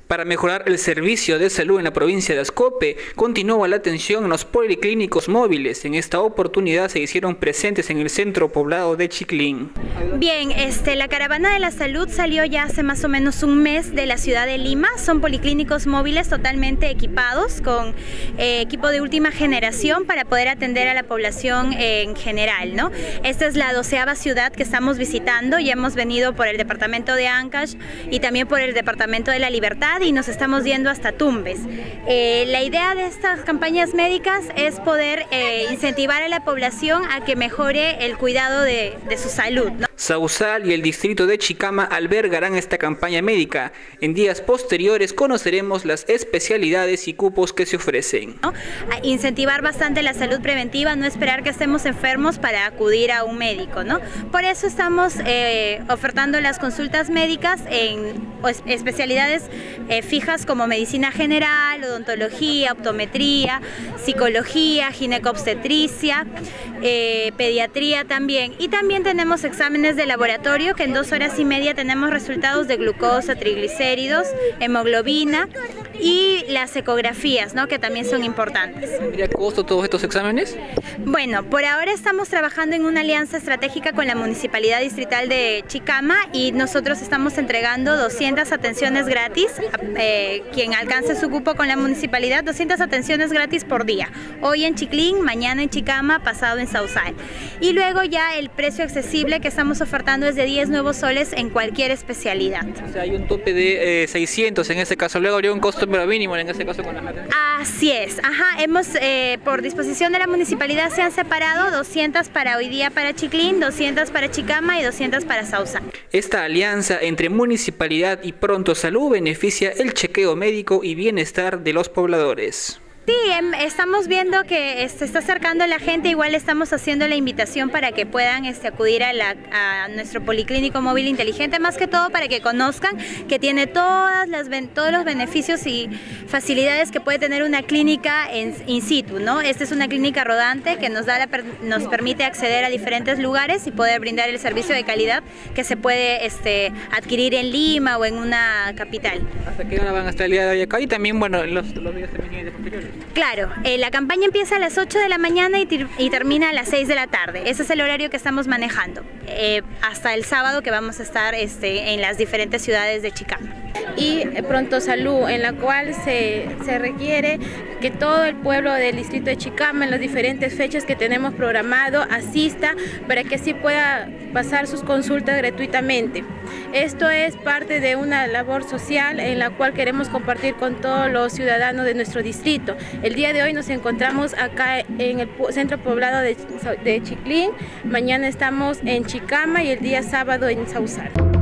Para mejorar el servicio de salud en la provincia de Ascope, continúa la atención en los policlínicos móviles. En esta oportunidad se hicieron presentes en el centro poblado de Chiclín. Bien, la caravana de la salud salió ya hace más o menos un mes de la ciudad de Lima. Son policlínicos móviles totalmente equipados con equipo de última generación para poder atender a la población en general, ¿no? Esta es la 12ª ciudad que estamos visitando. Ya hemos venido por el departamento de Ancash y también por el departamento de La Libertad, y nos estamos yendo hasta Tumbes. La idea de estas campañas médicas es poder incentivar a la población a que mejore el cuidado de su salud, ¿no? Sausal y el distrito de Chicama albergarán esta campaña médica. En días posteriores conoceremos las especialidades y cupos que se ofrecen, ¿no? A incentivar bastante la salud preventiva, no esperar que estemos enfermos para acudir a un médico, ¿no? Por eso estamos ofertando las consultas médicas en especialidades fijas como medicina general, odontología, optometría, psicología, ginecobstetricia, pediatría también. Y también tenemos exámenes de laboratorio que en 2 horas y media tenemos resultados de glucosa, triglicéridos, hemoglobina y las ecografías, ¿no? Que también son importantes. ¿Tendría costo todos estos exámenes? Bueno, por ahora estamos trabajando en una alianza estratégica con la Municipalidad Distrital de Chicama y nosotros estamos entregando 200 atenciones gratis. Quien alcance su cupo con la municipalidad, 200 atenciones gratis por día. Hoy en Chiclín, mañana en Chicama, pasado en Sausal. Y luego ya el precio accesible que estamos ofertando es de 10 nuevos soles en cualquier especialidad. O sea, hay un tope de 600 en este caso, luego habría un costo mínimo en este caso con las atenciones. Así es, hemos por disposición de la municipalidad se han separado 200 para hoy día para Chiclín, 200 para Chicama y 200 para Sausal. Esta alianza entre municipalidad y Pronto Salud beneficia el chequeo médico y bienestar de los pobladores. Sí, estamos viendo que se está acercando la gente, igual estamos haciendo la invitación para que puedan acudir a nuestro policlínico móvil inteligente, más que todo para que conozcan que tiene todos los beneficios y facilidades que puede tener una clínica in situ, ¿no? Esta es una clínica rodante que nos permite acceder a diferentes lugares y poder brindar el servicio de calidad que se puede adquirir en Lima o en una capital. ¿Hasta qué hora van a estar el día de hoy acá? Y también, bueno, los días también posteriores. Claro, la campaña empieza a las 8 de la mañana y termina a las 6 de la tarde. Ese es el horario que estamos manejando, hasta el sábado que vamos a estar en las diferentes ciudades de Chicama. Y Pronto Salud, en la cual se requiere que todo el pueblo del distrito de Chicama en las diferentes fechas que tenemos programado asista para que así pueda pasar sus consultas gratuitamente. Esto es parte de una labor social en la cual queremos compartir con todos los ciudadanos de nuestro distrito. El día de hoy nos encontramos acá en el centro poblado de Chiclín, mañana estamos en Chicama y el día sábado en Sausal.